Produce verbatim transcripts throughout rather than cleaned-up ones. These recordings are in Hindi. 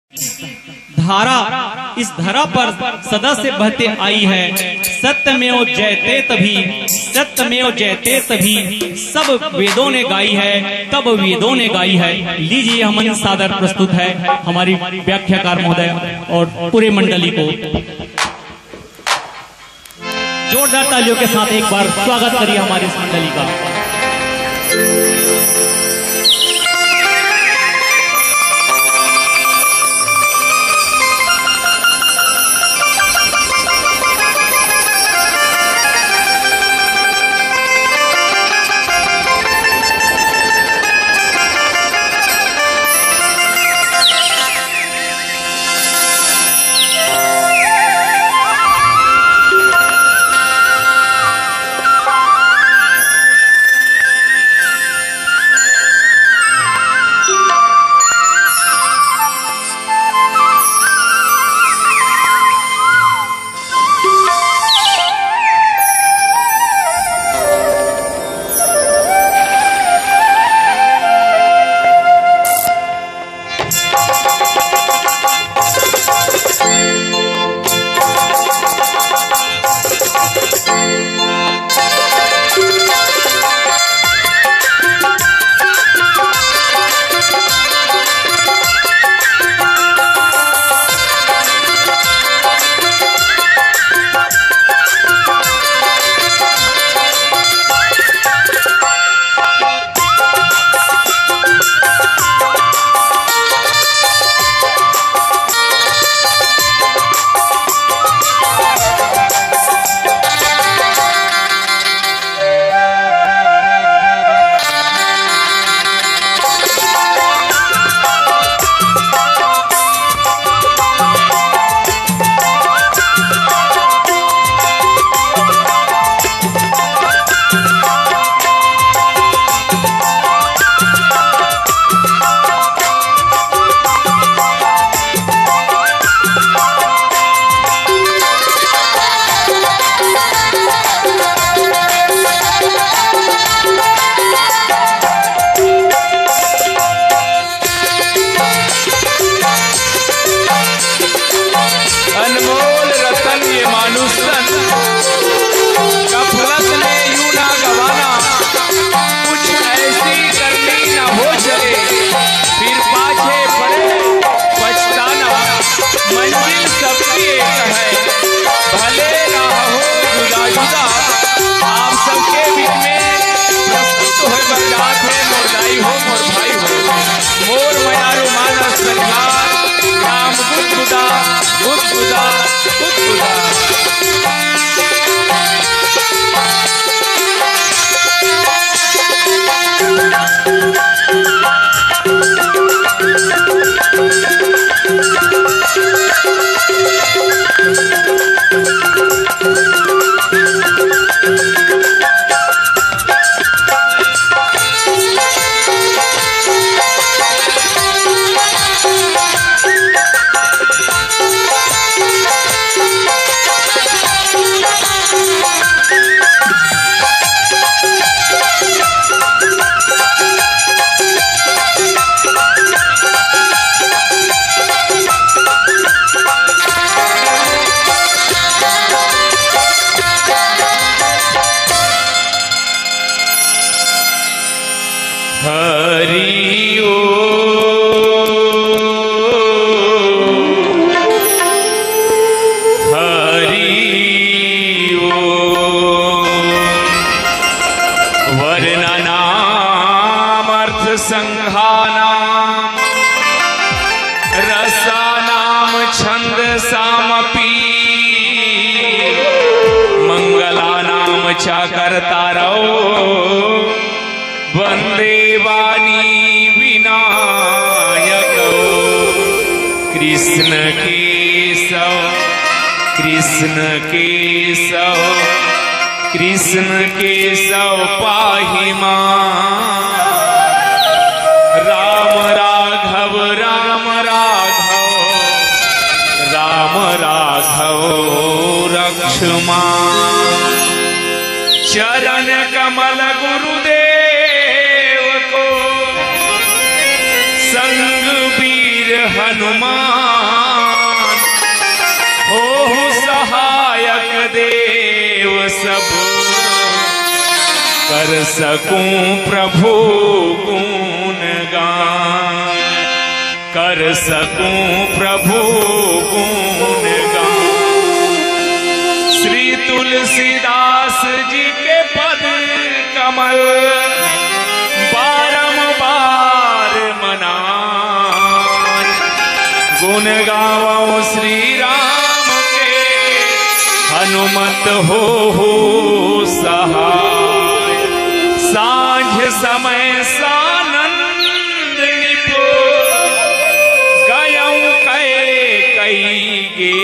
धारा इस धरा पर सदा से बहते आई है। सत्यमेव जयते तभी, सत्यमेव जयते तभी सब वेदों ने गाई है, तब वेदों ने गाई है। लीजिए हम मंच सादर प्रस्तुत है हमारी व्याख्याकार महोदय और पूरे मंडली को जोरदार तालियों के साथ एक बार स्वागत करिए हमारी इस मंडली का। कृष्ण केशव कृष्ण केशव पाहि मां, राम राघव राम राघव राम राघव रक्ष मां। चरण कमल गुरुदेव को संग वीर हनुमान हनुमान हो सहायक देव सब कर सकूं प्रभु गुणगान, कर सकूं प्रभु गुणगान। श्री तुलसीदास जी के पद कमल बारंबार मनान, गुण गावो श्री राम के हनुमत हो हो सहाय। सांझ समय सानंद निपो गयऊ कै कई गे,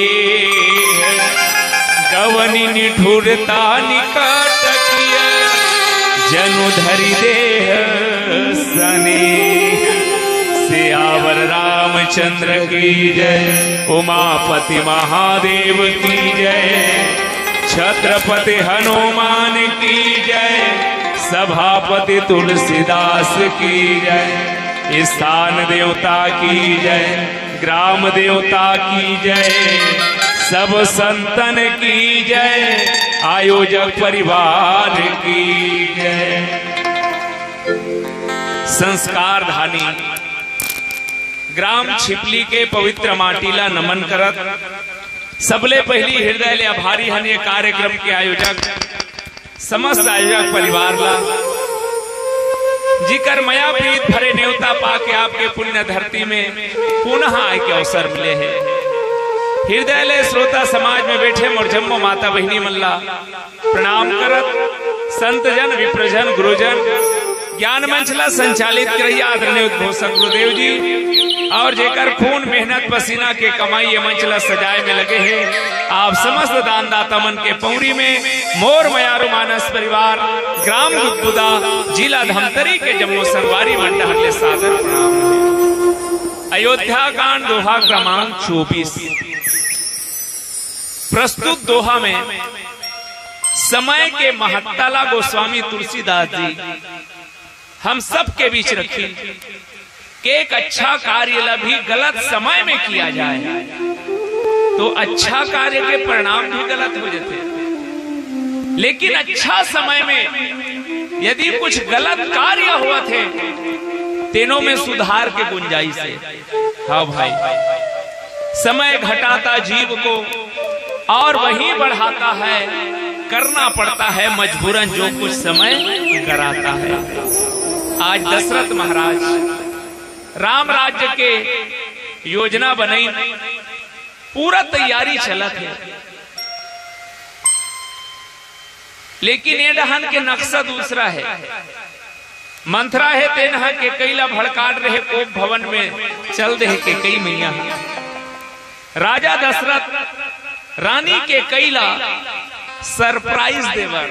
गवनी निठुरता निकट किया जनु धरि देह सने। सियावर रामचंद्र की जय, उमापति महादेव की जय, छत्रपति हनुमान की जय, सभापति तुलसीदास की जय, स्थान देवता की जय, ग्राम देवता की जय, सब संतन की जय, आयोजक परिवार की जय। संस्कार धानी ग्राम छिपली के पवित्र माटीला नमन करत सबले पहली हृदय ले आभारी हन ये कार्यक्रम के आयोजक समस्त आयोजक परिवार ला, जिकर मया प्रीत भरे न्योता पाके आपके पुण्य धरती में पुनः आय के अवसर मिले हैं। हृदय ले श्रोता समाज में बैठे मोर जम्मो माता बहिनी मल्ला प्रणाम करत, संत जन विप्रजन गुरुजन ज्ञान मंचला संचालित करिया आदरणीय उद्घोषक गुरुदेव जी और जेकर खून मेहनत पसीना के कमाई ये मंचला सजाए में लगे हैं। आप समस्त दान दाता मन के पौरी में मोर मयारू मानस परिवार ग्राम गुदगुदा जिला धमतरी के जम्मू संगवारी मंडल ले सादर प्रणाम। अयोध्या कांड दोहा क्रमांक चौबीस। प्रस्तुत दोहा में समय के महत्ताला गोस्वामी तुलसीदास जी हम सब के बीच रखी कि एक अच्छा कार्य ला भी गलत समय में किया जाए तो अच्छा कार्य के परिणाम भी गलत हो जाते, लेकिन अच्छा समय में यदि कुछ गलत कार्य हुआ थे तीनों में सुधार के गुंजाइश है। हाँ भाई, समय घटाता जीव को और वही बढ़ाता है, करना पड़ता है मजबूरन जो कुछ समय कराता है। आज दशरथ महाराज राम राज्य के योजना बनाई, पूरा तैयारी चला थे, लेकिन ये डहन के नक्शा दूसरा है। मंथरा है तेनहा के कैला भड़काट रहे कोप भवन में चल दे के कई मैया। राजा दशरथ रानी के कैला सरप्राइज देवर,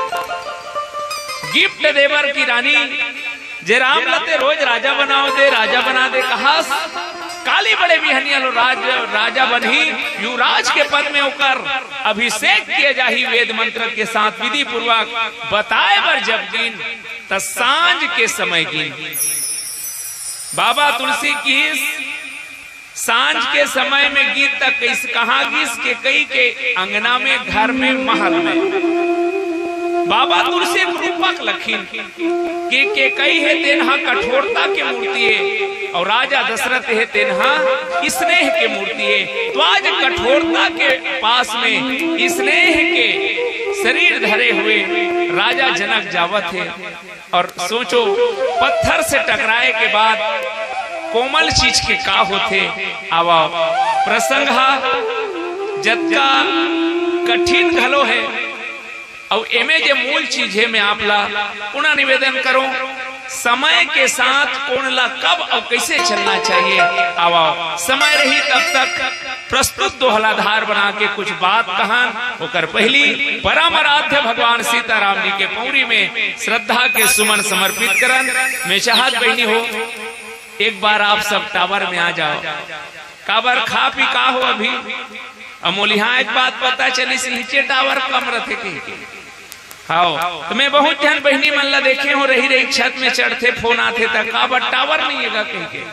गिफ्ट देवर की रानी जे राम लते रोज राजा बनाओ दे, राजा बना दे। कहा काली बड़े बिहनिया लो राज राजा बनी, युवराज के पद में होकर अभिषेक किए जाही वेद मंत्र के साथ विधि पूर्वक बताए बर जब गिन त सांझ के समय गिन। बाबा तुलसी की सांझ के समय में गीत तक किस कहा किस के कई के अंगना में घर में महल में बाबा तुलसी रूपक लखीन के के कई है तेनहा कठोरता के मूर्ति है और राजा दशरथ है तेनहा स्नेह के मूर्ति है। तो आज कठोरता के पास में स्नेह के शरीर धरे हुए राजा जनक जावत है और सोचो पत्थर से टकराए के बाद कोमल चीज के का होते आवा प्रसंग जत्का कठिन घलो है और एमे जे मूल चीज है मैं आप ला पुनः निवेदन करूं, समय के साथ कौन ला कब और कैसे चलना चाहिए। आवा समय रही तब तक प्रस्तुत दोहलाधार बना के कुछ बात कहान होकर पहली परम आराध्य भगवान सीताराम जी के पौरी में श्रद्धा के सुमन समर्पित करन। मैं चाहत बहनी हो एक बार आप सब टावर में आ जाओ, काबर खा पी का हो अभी अमोल। यहाँ एक बात पता चली से नीचे टावर कम रखे के हाँ तो मैं बहुत जन बहनी मल्ला देखे हो रही रही छत में चढ़ते फोन आते तक काबर टावर नहीं है कहीं के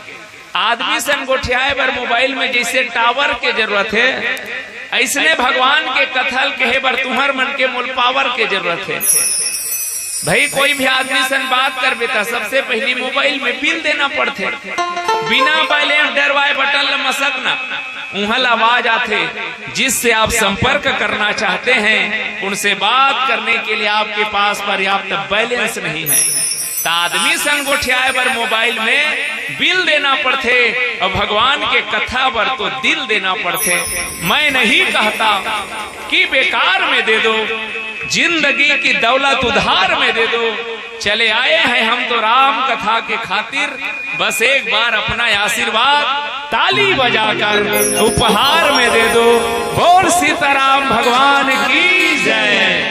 आदमी सन गोठियाए बर मोबाइल में जैसे टावर के जरूरत है, ऐसने भगवान के कथल कहे बर तुम्हार मन के मोल पावर के जरूरत है। भाई कोई भी आदमी सन बात कर बेटा सबसे पहली मोबाइल में बिल देना पड़ते, बिना बैलेंस डरवाए बटन मसकना उहल आवाज आते, जिससे आप संपर्क करना चाहते हैं उनसे बात करने के लिए आपके पास पर्याप्त बैलेंस नहीं है, तो आदमी संग गोठियाए बर मोबाइल में बिल देना पड़ते और भगवान के कथा पर तो दिल देना पड़ते। मैं नहीं कहता कि बेकार में दे दो, जिंदगी की दौलत उधार में दे दो। चले आए हैं हम तो राम कथा के खातिर, बस एक बार अपना आशीर्वाद ताली बजाकर उपहार में दे दो। बोल सीताराम भगवान की जय।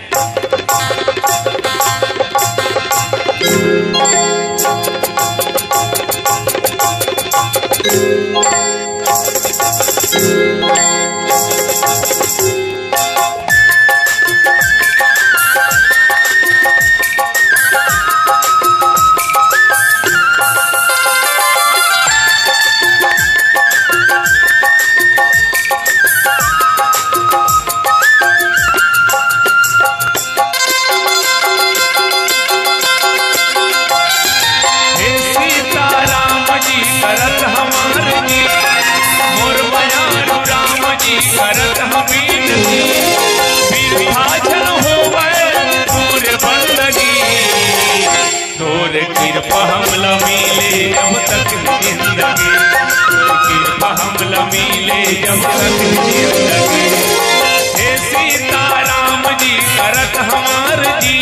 मिले जब तक जिंदगी, हे सीताराम जी करत हमार जी,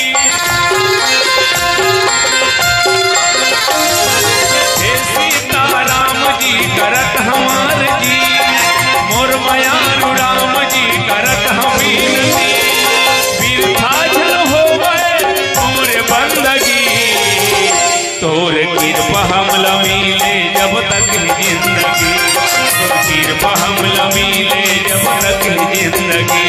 हे सीताराम जी करत हमार जी, मोर मयानु राम जी करत हमीर जी, बिरथा जल होवे तोरे बंदगी, तोरे कृपा हमला मिले जब तक जिंदगी, कृपा हमला मिले जब तक जिंदगी।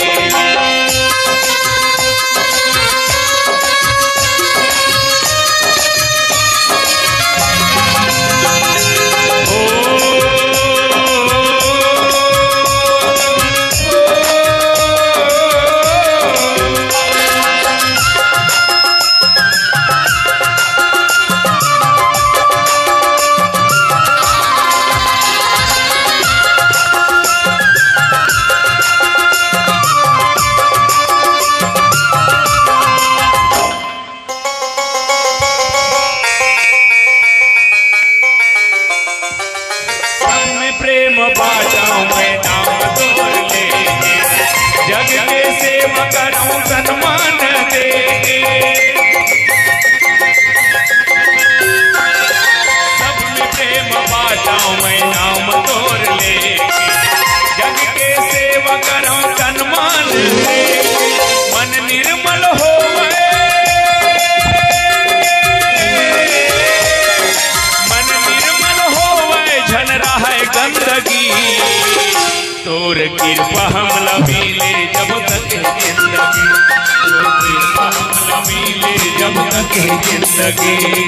तोर कृपा हमला मिले जब तक जिंदगी, तोर कृपा हमला मिले जब तक जिंदगी।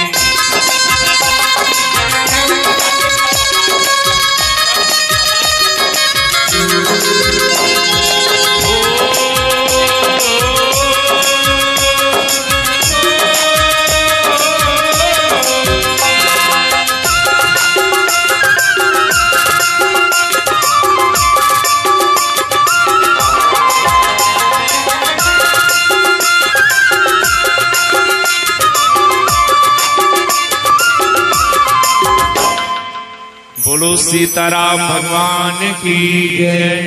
बोलो सीताराम भगवान की जय।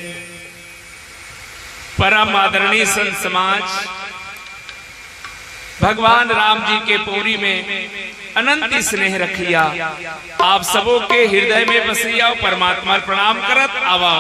परम आदरणीय संत समाज, भगवान राम जी के पूरी में अनंत स्नेह रखिया, आप सबों के हृदय में बसिया परमात्मा प्रणाम करत आवा।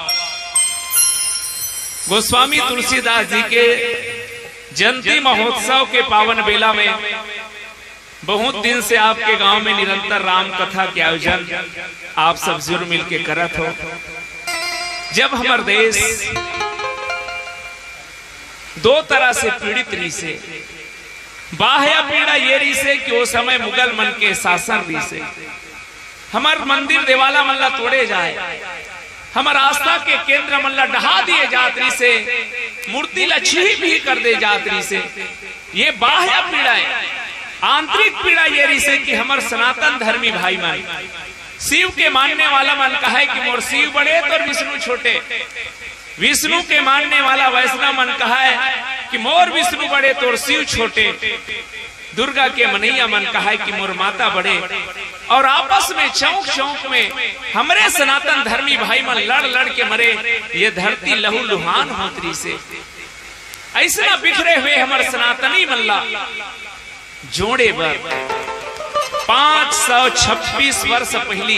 गोस्वामी तुलसीदास जी के जयंती महोत्सव के पावन बेला में बहुत दिन से आपके गांव में निरंतर राम कथा के आयोजन आप सब जरूर मिलके करत हो। जब हमार देश दो तरह से पीड़ित रही से, बाह्य पीड़ा ये री से कि वो समय मुगल मन के शासन री से हमार मंदिर देवाला मल्ला तोड़े जाए, हमार आस्था के केंद्र मल्ला ढहा दिए जातरी से, मूर्ति लच्छी भी कर दे जातरी से। ये बाह्य पीड़ा है। आंतरिक पीड़ा ये री से कि हमार सनातन धर्मी भाई मन शिव के मानने वाला मन का है कि मोर शिव बड़े तो विष्णु छोटे, विष्णु के मानने वाला वैष्णव मन कहा है कि मोर विष्णु बड़े तो शिव छोटे, दुर्गा के मनैया मन कहा है कि मोर माता बड़े। और आपस में चौक चौक में हमरे सनातन धर्मी भाई मन लड़ लड़ के मरे, ये धरती लहू लुहान होतरी से। ऐसा बिखरे हुए हमारे सनातनी मल्ला जोड़े बर पांच सौ छब्बीस वर्ष पहली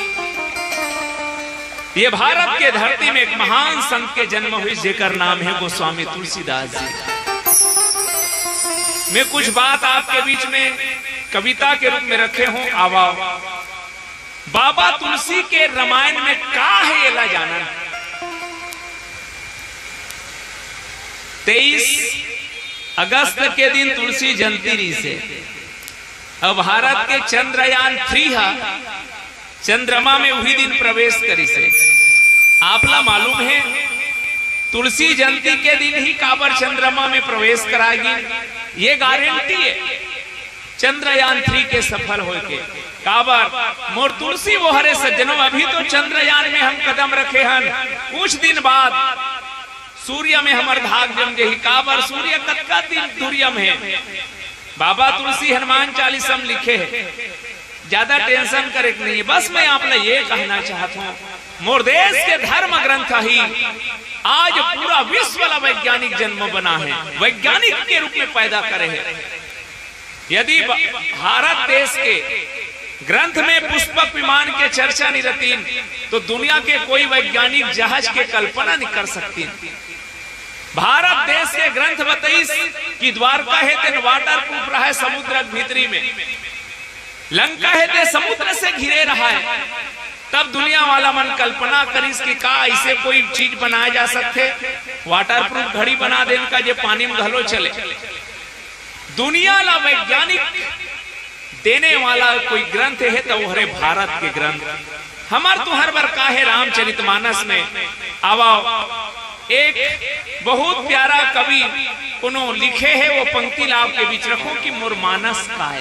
ये भारत के धरती में एक महान संत के जन्म हुई जेकर नाम है गोस्वामी तुलसीदास जी। मैं कुछ बात आपके बीच में कविता के रूप में रखे हूं। आवाओ बाबा तुलसी के रामायण में का है ये ला जाना। तेईस अगस्त के दिन तुलसी जयंती री से अब भारत के चंद्रयान थ्री है चंद्रमा में वही दिन प्रवेश करी से। आपला मालूम है तुलसी जयंती के दिन ही काबर चंद्रमा में प्रवेश कराएगी, ये गारंटी है चंद्रयान थ्री के सफल हो के। काबर मोर तुलसी वो हरे सज्जनों, अभी तो चंद्रयान में हम कदम रखे हन, कुछ दिन बाद सूर्य में हमार धाग जम जाही। काबर सूर्य कतका दिन दूरिया में है। बाबा तुलसी हनुमान चालीसम लिखे है, ज्यादा टेंशन करे नहीं है। बस मैं आप ये कहना चाहता हूँ, मोर देश के धर्म ग्रंथ ही आज पूरा विश्व वाला वैज्ञानिक जन्म बना है, वैज्ञानिक के रूप में पैदा करे है। यदि भारत देश के ग्रंथ में पुष्पक विमान के चर्चा नहीं रहती तो दुनिया के कोई वैज्ञानिक जहाज के कल्पना नहीं कर सकती। भारत देश के ग्रंथ बताइस कि द्वारका है तेन वाटर प्रूफ रहा है समुद्र भीतरी में, लंका है ते समुद्र से घिरे रहा है। तब दुनिया वाला मन कल्पना करिस कि का ऐसे कोई चीज बनाया जा सकते, वाटर प्रूफ घड़ी बना देन का जे पानी में घलो चले। दुनिया ला वैज्ञानिक देने वाला कोई ग्रंथ है तो वो हरे भारत के ग्रंथ। हमार तो हर बार का है रामचरितमानस में आवा एक बहुत प्यारा कवि उन्हों लिखे है, वो पंक्ति लाभ के बीच रखो कि मोर मानस का है।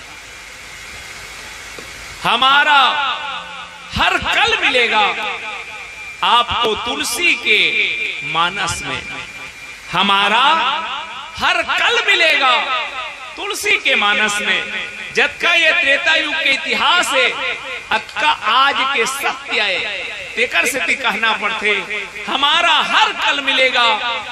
हमारा हर कल मिलेगा आपको तुलसी के मानस में, हमारा हर कल मिलेगा तुलसी के मानस में। जब का ये त्रेता युग के इतिहास है, अक्का आज के सत्य है, तेकर से ती कहना पड़ते हमारा हर कल मिलेगा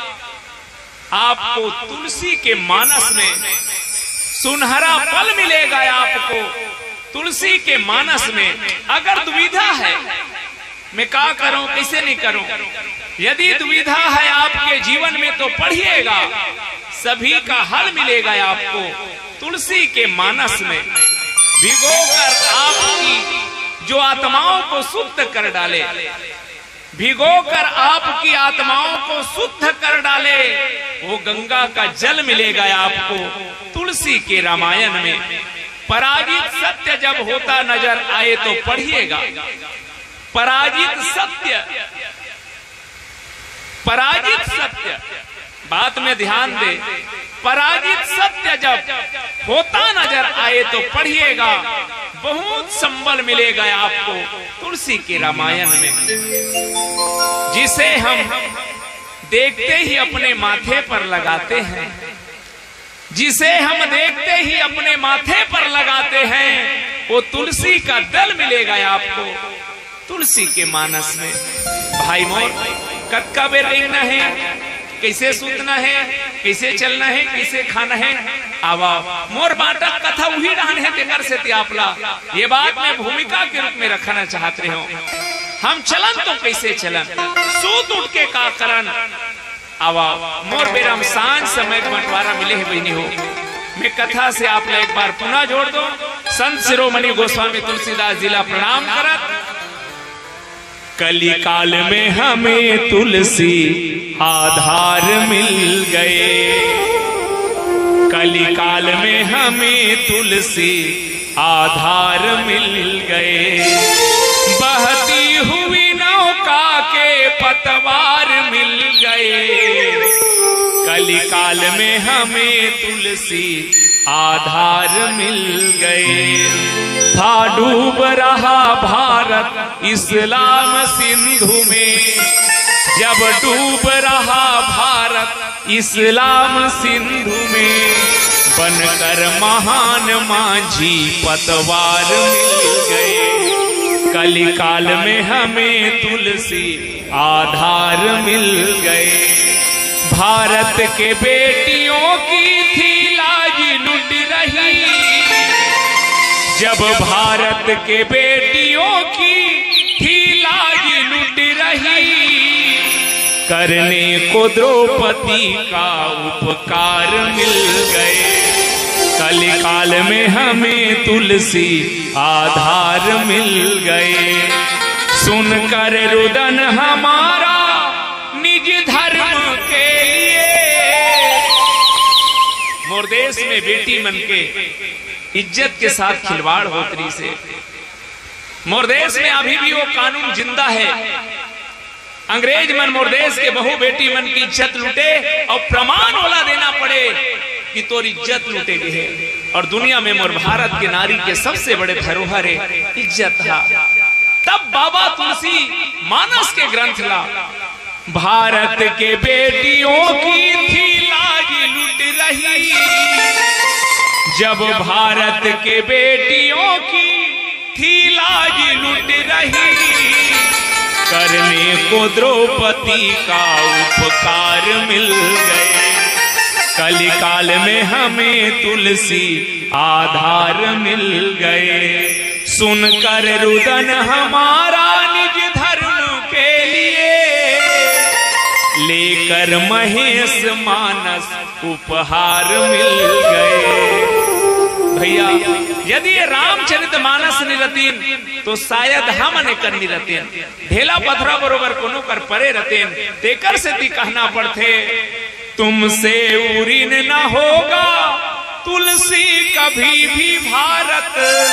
आपको तुलसी के मानस में, सुनहरा पल मिलेगा आपको तुलसी के मानस में। अगर दुविधा है मैं क्या करूं कैसे नहीं करूं, यदि दुविधा है आपके जीवन में तो पढ़िएगा, सभी का हल मिलेगा आपको तुलसी के मानस में। भिगोकर आपकी जो आत्माओं को शुद्ध कर डाले, भिगोकर आपकी आत्माओं को शुद्ध कर डाले, वो गंगा का जल मिलेगा आपको तुलसी के रामायण में। पराजित सत्य जब होता नजर आए तो पढ़िएगा, पराजित सत्य, पराजित सत्य, बात में ध्यान दे, पराजित सत्य जब होता नजर आए तो पढ़िएगा, बहुत संबल मिलेगा आपको तुलसी के रामायण में। जिसे हम देखते ही अपने माथे पर लगाते हैं, जिसे हम देखते ही अपने माथे पर लगाते हैं, वो तुलसी का दल मिलेगा आपको तुलसी के मानस में। भाई मोर कक्का बेर रहना है, कैसे सूतना है, कैसे चलना है, कैसे खाना है, आवा मोर बाटा कथा वही रहन है तेकर से त्यापला। ये बात मैं भूमिका के रूप में रखना चाहते हो। हम चलन तो कैसे चलन, सूत उठ के का करन, आवा मोर बेराम सांझ समय बंटवारा मिले है बहनी हो। मैं कथा से आप एक बार पुनः जोड़ दो। संत शिरोमणि गोस्वामी तुलसीदास जिला प्रणाम करत। कली काल में हमें तुलसी आधार मिल गए, कलिकाल में हमें तुलसी आधार मिल गए, बहती हुई नौका के पतवार मिल गए। कलिकाल में हमें तुलसी आधार मिल गए। था डूब रहा भारत इस्लाम सिंधु में, जब डूब रहा भारत इस्लाम सिंधु में, बनकर महान माझी पतवार मिल गए। कलिकाल में हमें तुलसी आधार मिल गए। भारत के बेटियों की थी लाज लुट रही, जब भारत के बेटियों की थी लाज लुट रही, करने को द्रौपदी का उपकार मिल गए। कलिकाल में हमें तुलसी आधार मिल गए। सुनकर रुदन हमारा निज धर्म के लिए, मोर देश में बेटी मन के इज्जत के साथ खिलवाड़ होतरी से, मोर देश में अभी भी वो कानून जिंदा है। अंग्रेज मन मोर देश के बहु बेटी मन की इज्जत लूटे और प्रमाण वाला देना पड़े कि तोर इज्जत लूटे गए। और दुनिया में मोर भारत के नारी के सबसे बड़े धरोहर इज्जत था। तब बाबा तुलसी मानस के ग्रंथ ला, भारत के बेटियों की थी लाज लुट रही, जब भारत के बेटियों की थी लाज लुट रही, करने को द्रौपदी का उपकार मिल गए। कलिकाल में हमें तुलसी आधार मिल गए। सुनकर रुदन हमारा निज धर्म के लिए, लेकर महेश मानस उपहार मिल गए। भैया यदि ये रामचरित मानस निरतीन तो शायद हम ने कर निरतीन ढेला पथरा बरोबर कोनो कर परे रतेन, तेकर से ती कहना पड़ते, तुमसे उरीन न होगा तुलसी कभी भी भारत,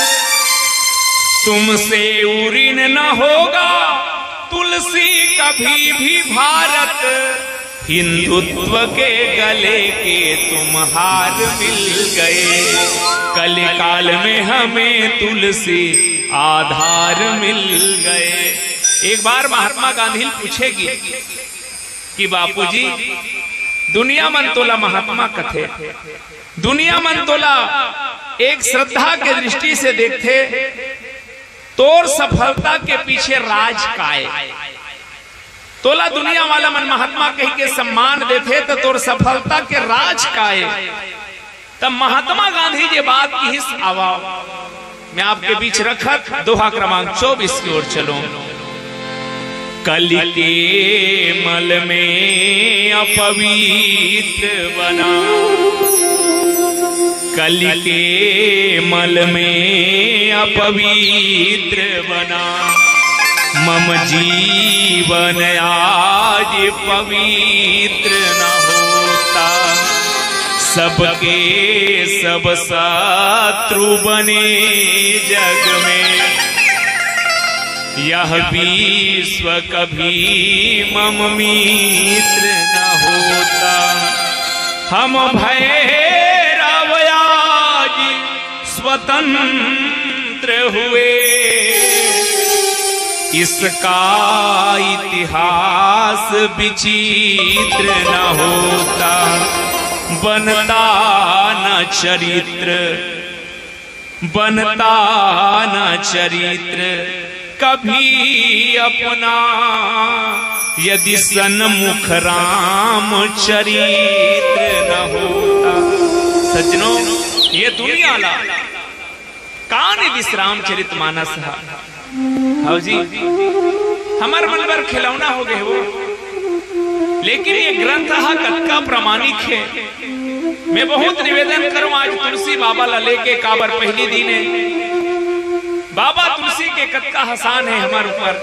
तुमसे उरीन न होगा तुलसी कभी भी भारत, हिंदुत्व के गले के तुम हार मिल गए। कलिकाल में हमें तुलसी आधार मिल गए। एक बार महात्मा गांधी पूछेगी कि बापूजी दुनिया मन तोला महात्मा कथे, दुनिया मन तोला एक श्रद्धा के दृष्टि से देखते, तोर सफलता के पीछे राज काय, तोला दुनिया वाला मन महात्मा कही के सम्मान देते तो तोर सफलता के राज काय। तब महात्मा गांधी जी बात की हिस्स आवाव मैं आपके बीच रखत दोहा क्रमांक चौबीस की ओर चलो। कलि के मल में अपवित्र बना, कलि के मल में अपवित्र बना, मम जीवन आज पवित्र न होता, सबके सब शत्रु बने जग में, यह विश्व कभी मम मित्र न होता, हम भैरव आज स्वतंत्र हुए, इसका इतिहास विचित्र न होता, बनता न चरित्र, बनता न चरित्र कभी अपना, यदि सन्मुख राम चरित्र न होता। सज्जनों ये दुनिया ला कान विश्राम चरित मानस है, हाँ जी हमार मन पर खिलौना हो गए वो, लेकिन ये ग्रंथ कतका प्रमाणिक है। मैं बहुत निवेदन करूं आज तुलसी बाबा ला लेके काबर पहली दिन है, बाबा तुलसी के कतका हसान है हमारे ऊपर।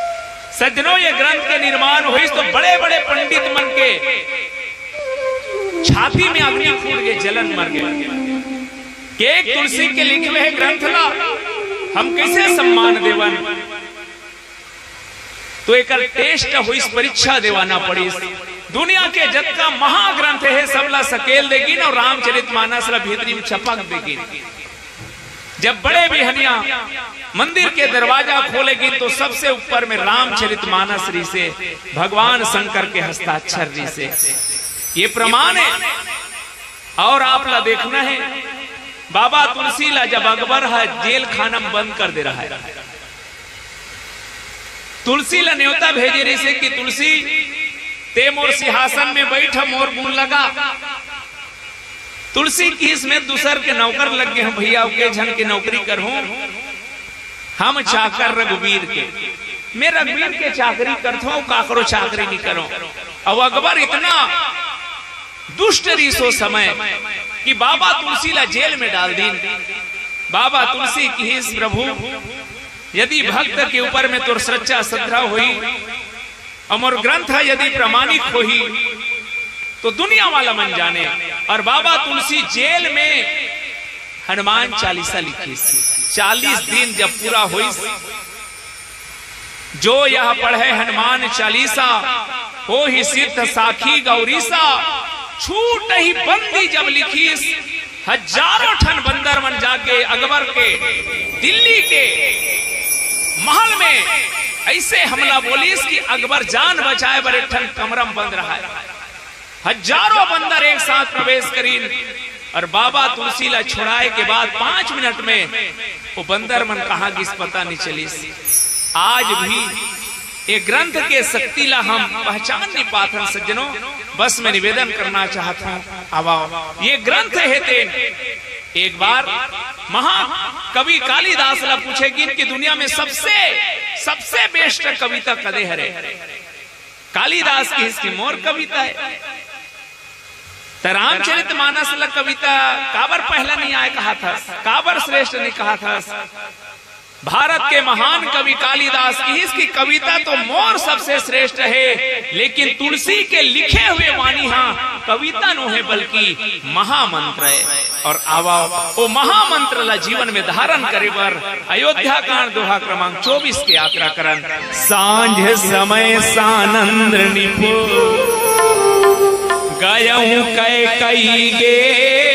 सज्जनों ये ग्रंथ के निर्माण हुई तो बड़े बड़े पंडित मन के छाती में अग्नि फूट गए, जलन मर गए। के एक तुलसी के लिखे हुए ग्रंथ ला हम कैसे सम्मान देवन, तो एक टेस्ट हुई परीक्षा देवाना पड़ी। दुनिया के जत्ता महाग्रंथ है सबला सकेल देगी और रामचरितमानस ला भीतरी में छपक देगी। जब बड़े बिहनिया मंदिर के दरवाजा खोलेगी तो सबसे ऊपर में रामचरितमानस री से भगवान शंकर के हस्ताक्षर री से ये प्रमाण है। और आप ला देखना है, बाबा तुलसी ला जब अकबर है जेल खाना बंद कर दे रहा है, तुलसी ला न्योता भेजे रही से कि तुलसी ते मोर सिंहासन में बैठ मोर गुण लगा। तुलसी की इसमें दूसर के नौकर लग गए, भैया के झन के नौकरी कर हूं, हम चाकर रघुवीर के, मैं रघुवीर के चाकरी करता हूं, काकरो चाकरी नहीं करो। अब अकबर इतना दुष्ट रीसो समय कि बाबा तुलसी ला जेल में डाल दी। बाबा तुलसी की प्रभु यदि भक्त के ऊपर में तो सच्चा श्रद्धा हुई, अमर ग्रंथ यदि प्रमाणिक हुई तो दुनिया वाला मन जाने। और बाबा तुलसी जेल में हनुमान चालीसा लिखी, चालीस दिन जब पूरा हुई, जो यह पढ़े हनुमान चालीसा हो ही सिद्ध साखी गौरीसा, छूट ही बंदी जब लिखी, हजारों ठन बंदर मन जाके अकबर के दिल्ली के महल में ऐसे हमला बोलीस कि अकबर जान बचाए बड़े ठन कमरम बंद रहा है। हजारों बंदर एक साथ प्रवेश करीन और बाबा तुलसी ला छुड़ाए के बाद पांच मिनट में वो बंदर मन कहा किस पता नहीं चलीस। आज भी ये ग्रंथ के शक्ति ला हम पहचान नहीं पाते सज्जनों, बस मैं निवेदन करना चाहता हूँ, अब ये ग्रंथ है तेन। एक बार महाकवि कालिदास ला पूछेगी कि दुनिया में सबसे सबसे बेस्ट कविता कदे हरे, कालिदास की इसकी मोर कविता है। तो रामचरितमानस ला कविता काबर पहला नहीं आए कहा था, काबर श्रेष्ठ नहीं कहा था। भारत के महान कवि कालिदास की इसकी कविता तो मोर सबसे श्रेष्ठ है, लेकिन तुलसी के लिखे हुए वाणी हाँ कविता नो है बल्कि महामंत्र है। और आवा वो महामंत्र ला जीवन में धारण करे बर अयोध्या कांड दोहा क्रमांक चौबीस के यात्रा करन। सांझ समय सानंद निपो गयऊ कै कई गे